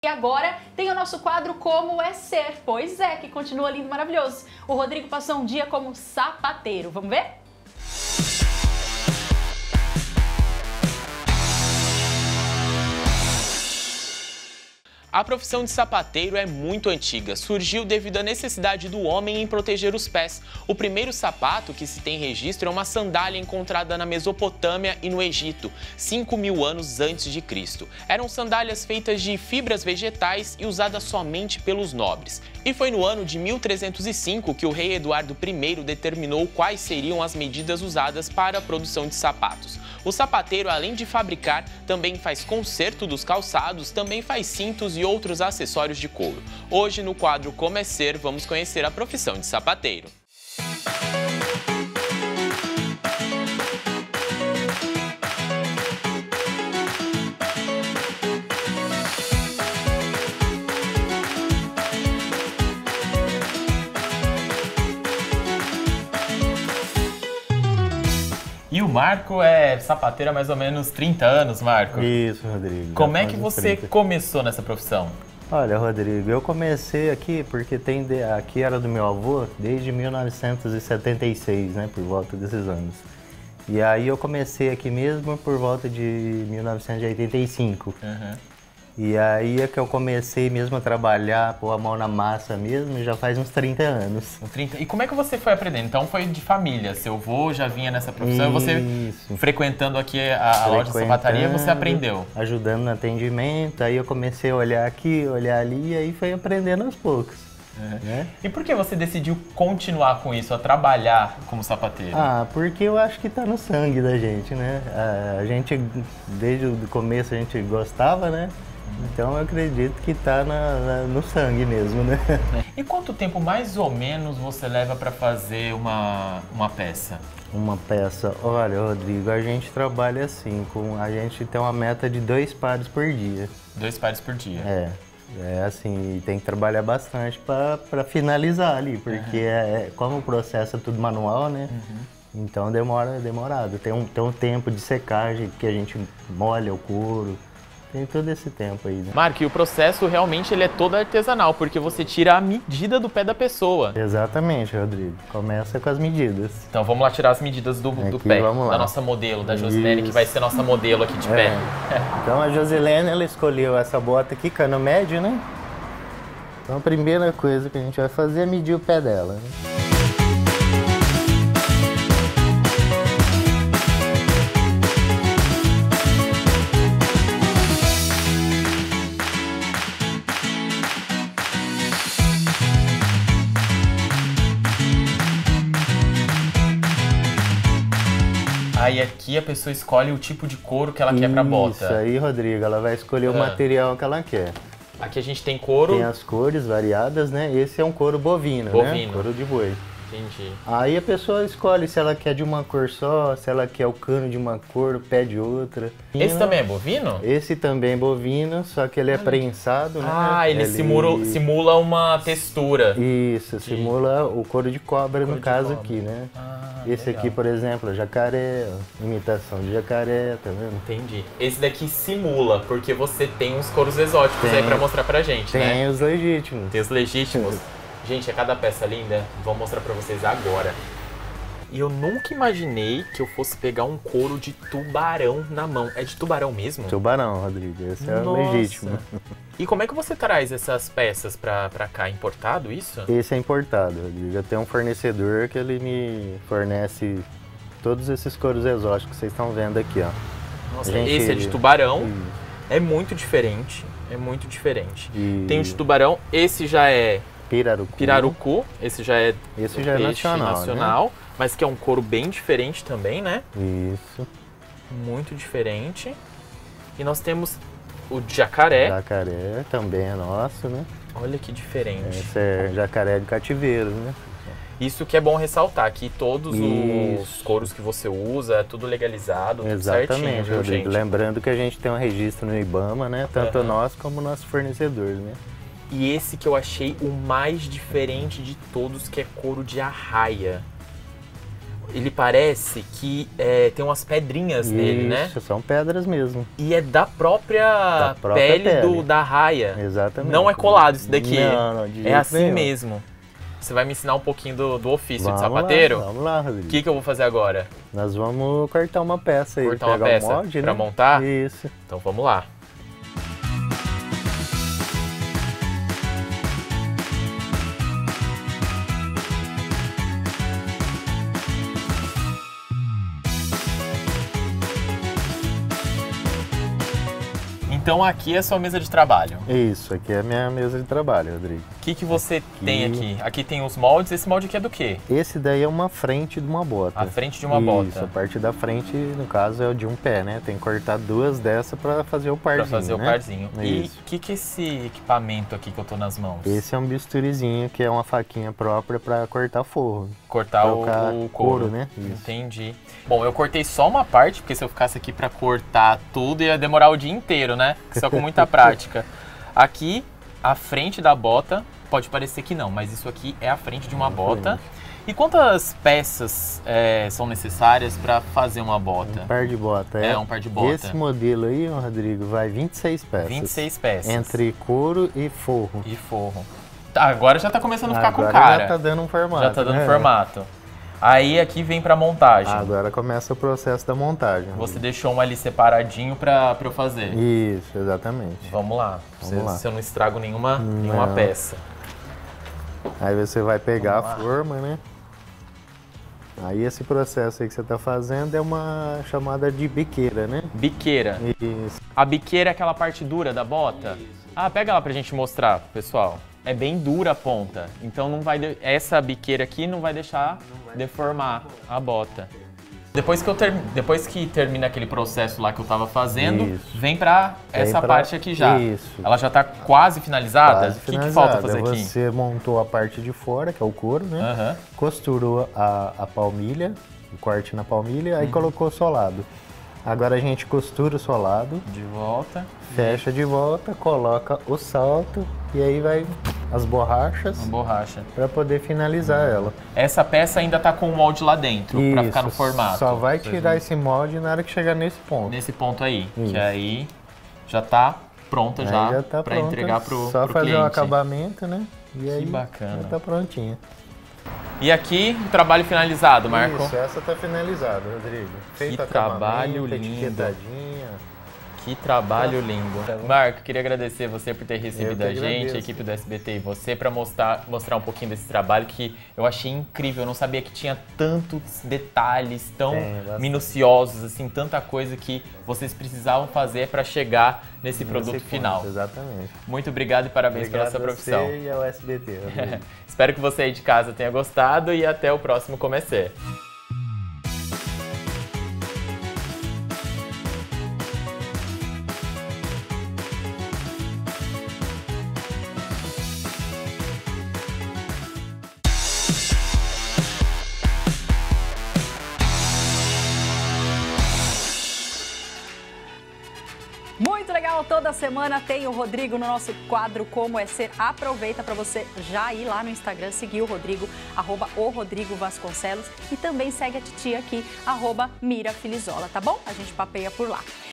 E agora tem o nosso quadro Como é Ser. Pois é, que continua lindo e maravilhoso. O Rodrigo passou um dia como sapateiro. Vamos ver? A profissão de sapateiro é muito antiga, surgiu devido à necessidade do homem em proteger os pés. O primeiro sapato que se tem registro é uma sandália encontrada na Mesopotâmia e no Egito, 5.000 anos antes de Cristo. Eram sandálias feitas de fibras vegetais e usadas somente pelos nobres. E foi no ano de 1305 que o rei Eduardo I determinou quais seriam as medidas usadas para a produção de sapatos. O sapateiro, além de fabricar, também faz conserto dos calçados, também faz cintos e outros acessórios de couro. Hoje, no quadro Como é Ser, vamos conhecer a profissão de sapateiro. E o Marco é sapateiro há mais ou menos 30 anos, Marco. Isso, Rodrigo. Como é que você começou nessa profissão? Olha, Rodrigo, eu comecei aqui porque aqui era do meu avô desde 1976, né, por volta desses anos. E aí eu comecei aqui mesmo por volta de 1985. E aí é que eu comecei mesmo a trabalhar, pôr a mão na massa mesmo, já faz uns 30 anos. 30. E como é que você foi aprendendo? Então foi de família, seu avô já vinha nessa profissão, você frequentando aqui a loja de sapataria, você aprendeu? Ajudando no atendimento, aí eu comecei a olhar aqui, olhar ali, e aí foi aprendendo aos poucos. Né? E por que você decidiu continuar com isso, a trabalhar como sapateiro? Ah, porque eu acho que tá no sangue da gente, né? A gente, desde o começo a gente gostava, né? Então eu acredito que tá no sangue mesmo, né? E quanto tempo mais ou menos você leva para fazer uma peça? Uma peça, olha, Rodrigo, a gente trabalha assim, a gente tem uma meta de 2 pares por dia. 2 pares por dia? É assim, tem que trabalhar bastante para finalizar ali, porque como o processo é tudo manual, né? Então demorado. Tem um tempo de secagem que a gente molha o couro. Tem todo esse tempo aí, né? Marco, e o processo realmente ele é todo artesanal, porque você tira a medida do pé da pessoa. Exatamente, Rodrigo. Começa com as medidas. Então vamos lá tirar as medidas do pé, da nossa modelo, da Josilene, que vai ser nossa modelo aqui de pé. Então a Josilene, ela escolheu essa bota aqui, cano médio, né? Então a primeira coisa que a gente vai fazer é medir o pé dela, né? Aí aqui a pessoa escolhe o tipo de couro que ela quer pra bota. Isso aí, Rodrigo, ela vai escolher o material que ela quer. Aqui a gente tem couro... Tem as cores variadas, né? Esse é um couro bovino, né? Couro de boi. Entendi. Aí a pessoa escolhe se ela quer de uma cor só, se ela quer o cano de uma cor, o pé de outra. Esse também é bovino? Esse também é bovino, só que ele é prensado, né? Ah, ele simula uma textura. Isso, simula o couro de cobra, no caso aqui, né? Esse aqui, por exemplo, é jacaré, imitação de jacaré, tá vendo? Entendi. Esse daqui simula, porque você tem uns couros exóticos aí pra mostrar pra gente, né? Tem os legítimos. Tem os legítimos. Gente, é cada peça linda, vou mostrar pra vocês agora. E eu nunca imaginei que eu fosse pegar um couro de tubarão na mão. É de tubarão mesmo? Tubarão, Rodrigo, esse é o legítimo. E como é que você traz essas peças pra cá? Importado isso? Esse é importado, Rodrigo. Eu tenho um fornecedor que ele me fornece todos esses couros exóticos que vocês estão vendo aqui, ó. Nossa, esse é de tubarão, é muito diferente, Tem o de tubarão, esse já é... Pirarucu, esse já é nacional, né? Mas que é um couro bem diferente também, né? Isso. Muito diferente. E nós temos o jacaré. Jacaré também é nosso, né? Olha que diferente. Esse é jacaré de cativeiro, né? Isso que é bom ressaltar, que todos os couros que você usa é tudo legalizado, tudo certinho, viu, gente? Lembrando que a gente tem um registro no IBAMA, né? Tanto nós como o nosso fornecedor, né? E esse que eu achei o mais diferente de todos, que é couro de arraia. ele parece que tem umas pedrinhas nele, né? Isso, são pedras mesmo. E é da própria pele. Da raia. Exatamente. Não é colado isso daqui. Não, é assim mesmo. Você vai me ensinar um pouquinho do ofício de sapateiro? Vamos lá, Rodrigo. O que eu vou fazer agora? Nós vamos cortar uma peça aí. Cortar uma peça o molde, pra né? montar? Isso. Então vamos lá. Então aqui é a sua mesa de trabalho. Isso, aqui é a minha mesa de trabalho, Rodrigo. O que você tem aqui? Aqui tem os moldes. Esse molde aqui é do quê? Esse daí é uma frente de uma bota. A frente de uma bota. Isso, a parte da frente, no caso, é o de um pé, né? Tem que cortar duas dessas para fazer o parzinho, Pra fazer o parzinho. E Isso. o que é esse equipamento aqui que eu tô nas mãos? Esse é um bisturizinho, que é uma faquinha própria para cortar forro. Cortar o couro, né? Isso. Entendi. Bom, eu cortei só uma parte, porque se eu ficasse aqui para cortar tudo ia demorar o dia inteiro, né? Só com muita prática. Aqui, a frente da bota, pode parecer que não, mas isso aqui é a frente de uma bota. E quantas peças são necessárias para fazer uma bota? Um par de bota, um par de bota. Esse modelo aí, Rodrigo, vai 26 peças. 26 peças. Entre couro e forro. E forro. Tá, agora já tá começando a ficar agora com cara. Já tá dando um formato. Já tá dando né? formato. Aí aqui vem pra montagem. Agora começa o processo da montagem. Você deixou um ali separadinho pra eu fazer. Isso, exatamente. Vamos lá. Vamos lá. Se eu não estrago nenhuma peça. Aí você vai pegar a forma, né? Aí esse processo aí que você tá fazendo é uma chamada de biqueira, né? Biqueira. Isso. A biqueira é aquela parte dura da bota? Ah, pega lá pra gente mostrar, pessoal. É bem dura a ponta, então não vai essa biqueira aqui não vai deixar deformar a bota. Depois que termina aquele processo lá que eu tava fazendo, vem pra essa parte aqui já. Isso. Ela já tá quase finalizada? O que falta fazer aqui? Você montou a parte de fora, que é o couro, né? Costurou a palmilha, o corte na palmilha, aí colocou o solado. Agora a gente costura o solado. De volta. Fecha de volta, coloca o salto e aí vai as borrachas. Uma borracha. Para poder finalizar ela. Essa peça ainda tá com o molde lá dentro, para ficar no formato. Só vai tirar esse molde na hora que chegar nesse ponto. Nesse ponto aí, que aí já tá pronta aí já tá para entregar pro cliente. Só fazer o acabamento, né? E aí que bacana. Já tá prontinha. E aqui, o trabalho finalizado, Marco. Isso, essa tá finalizada, Rodrigo. Que trabalho lindo. Etiquetadinha. Que trabalho lindo. Marco, queria agradecer você por ter recebido a gente, a equipe do SBT e você, para mostrar um pouquinho desse trabalho que eu achei incrível. Eu não sabia que tinha tantos detalhes tão minuciosos, assim, tanta coisa que vocês precisavam fazer para chegar nesse produto final. Exatamente. Muito obrigado e parabéns pela sua profissão. Você e ao SBT. Espero que você aí de casa tenha gostado e até o próximo Comecê. Muito legal, toda semana tem o Rodrigo no nosso quadro Como é Ser. Aproveita para você já ir lá no Instagram, seguir o Rodrigo, @o_rodrigo_vasconcelos e também segue a titia aqui, @mirafilizola, tá bom? A gente papeia por lá.